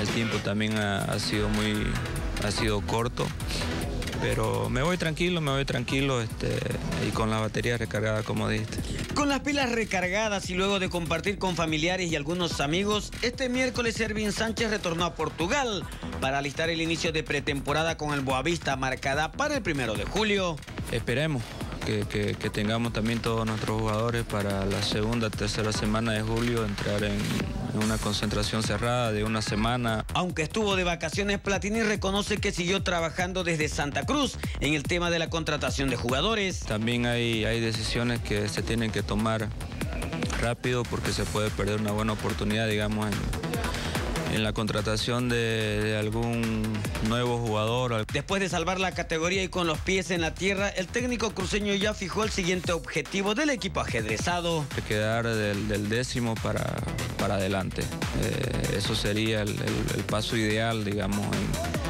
el tiempo también ha sido corto. Pero me voy tranquilo y con la batería recargada, como dijiste. Con las pilas recargadas y luego de compartir con familiares y algunos amigos, este miércoles Ervin Sánchez retornó a Portugal para alistar el inicio de pretemporada con el Boavista marcada para el 1 de julio. Esperemos que tengamos también todos nuestros jugadores para la segunda, tercera semana de julio entrar en una concentración cerrada de una semana. Aunque estuvo de vacaciones, Platini reconoce que siguió trabajando desde Santa Cruz en el tema de la contratación de jugadores. También hay decisiones que se tienen que tomar rápido porque se puede perder una buena oportunidad, digamos, en la contratación de algún nuevo jugador. Después de salvar la categoría y con los pies en la tierra, el técnico cruceño ya fijó el siguiente objetivo del equipo ajedrezado. Quedar del 10º para adelante. Eso sería el paso ideal, digamos,